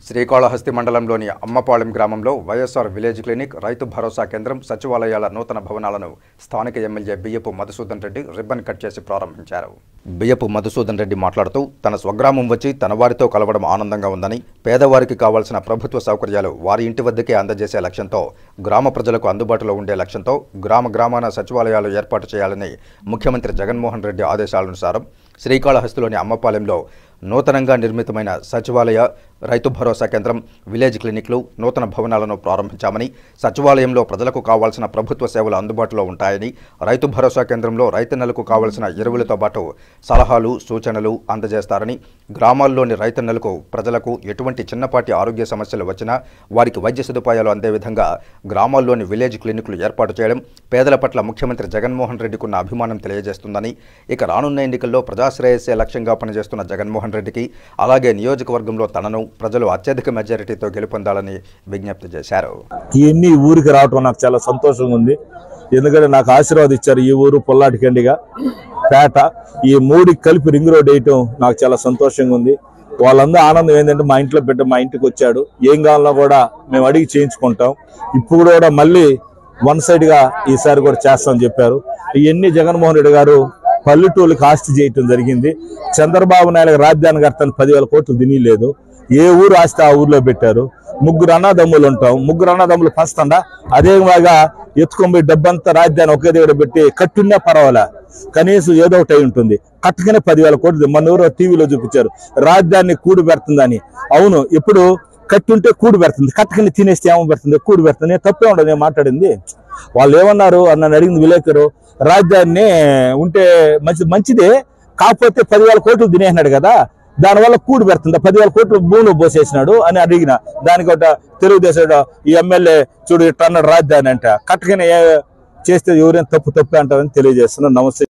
శ్రీకాళహస్తి మండలంలోని అమ్మపాళెం గ్రామంలో YSR village clinic, Rythu Bharosa కేంద్రం, సచివాలయాల నూతన భవనాలను స్థానిక ఎమ్మెల్యే బియ్యపు మధుసూదన్ రెడ్డి రిబ్బన్ కట్ చేసి ప్రారంభించారు. బియ్యపు మధుసూదన్ రెడ్డి మాట్లాడుతూ తన స్వగ్రామం వచ్చి తన వారితో కలవడం ఆనందంగా ఉందని, పేదవారికి కావాల్సిన ప్రభుత్వ సౌకర్యాలు వారి ఇంటి వద్దకే అందజేసే లక్ష్యంతో, గ్రామ ప్రజలకు అందుబాటులో ఉండే లక్ష్యంతో గ్రామాన సచివాలయాలు ఏర్పాటు చేయాలని ముఖ్యమంత్రి జగన్మోహన్ రెడ్డి ఆదేశాలనుసారం శ్రీకాళహస్తిలోని అమ్మపాలెంలో నూతనంగా నిర్మితమైన సచివాలయ, రైతు భరోసా కేంద్రం, విలేజ్ క్లినిక్లు, నూతన భవనాలను ప్రారంభించామని, సచివాలయంలో ప్రజలకు కావాల్సిన ప్రభుత్వ సేవలు అందుబాటులో ఉంటాయని, రైతు భరోసా కేంద్రంలో రైతన్నలకు కావాల్సిన ఎరువులతో పాటు సలహాలు, సూచనలు అందజేస్తారని, గ్రామాల్లోని రైతన్నలకు, ప్రజలకు ఎటువంటి చిన్నపాటి ఆరోగ్య సమస్యలు వచ్చినా వారికి వైద్య సదుపాయాలు అందే విధంగా గ్రామాల్లోని విలేజ్ క్లినిక్లు ఏర్పాటు చేయడం పేదల పట్ల ముఖ్యమంత్రి జగన్మోహన్ రెడ్డికున్న అభిమానం తెలియజేస్తుందని, ఇక రానున్న ఎన్నికల్లో ప్రజాశ్రేయస్సే లక్ష్యంగా పనిచేస్తున్న జగన్మోహన్ రెడ్డికి, అలాగే నియోజకవర్గంలో తనను ప్రజలు అత్యధిక మెజారిటీతో గెలుపొందాలని విజ్ఞప్తి చేశారు. ఇవన్నీ ఊరికి రావటం నాకు చాలా సంతోషంగా ఉంది. ఎందుకంటే నాకు ఆశీర్వాదం ఇచ్చారు. ఈ ఊరు పొల్లాటికండిగా పేట, ఈ మూడికి కలిపి రింగ్ రోడ్ వేయటం నాకు చాలా సంతోషంగా ఉంది. వాళ్ళందరూ ఆనందం ఏంటంటే మా ఇంట్లో బిడ్డ మా ఇంటికి వచ్చాడు, ఏం కావాలన్నా కూడా మేము అడిగి చేయించుకుంటాం. ఇప్పుడు కూడా మళ్ళీ వన్ సైడ్ గా ఈసారి కూడా చేస్తామని చెప్పారు. ఇవన్నీ జగన్మోహన్ రెడ్డి గారు పల్లెటూళ్ళకి ఆస్తి చేయటం జరిగింది. చంద్రబాబు నాయుడు రాజధాని కడతాను 10,000 కోట్లు తినలేదు. ఏ ఊరు ఆస్తి ఆ ఊర్లో పెట్టారు. ముగ్గురు అన్నదమ్ములు ఉంటాం, ముగ్గురు అన్నదమ్ములు పంచుతుండా అదేలాగా ఎత్తుకొని పోయి డబ్బంతా రాజధాని ఒకే దగ్గర పెట్టి కట్టున్నా పర్వాలే, కనీసం ఏదో ఒకటి అయి ఉంటుంది. కట్టుకునే 10,000 కోట్లు మన ఊరు టీవీలో చూపించారు, రాజధాని కూడి పెడుతుందని. అవును, ఇప్పుడు కట్టుంటే కూడి పెడుతుంది, కట్టుకుని తినేస్తే ఏమో పెడుతుంది, కూడి పెడుతుంది. తప్పే ఉండదు నేను మాట్లాడింది. వాళ్ళు ఏమన్నారు నన్ను అడిగింది విలేకరు, రాజధాని ఉంటే మంచిదే, కాకపోతే 10,000 కోట్లు తినేసినాడు కదా, దానివల్ల కూడి పెడుతుంది, 10,000 కోట్లు భూమిలో పోసేసినాడు అని అడిగిన. దానికి ఒక తెలుగుదేశం ఈ ఎమ్మెల్యే చూడు ఇట్లా అన్నాడు రాజధాని అంటే, కట్టుకుని చేస్తే ఎవరైనా తప్పు అంటారని తెలియజేస్తున్నాను. నమస్తే.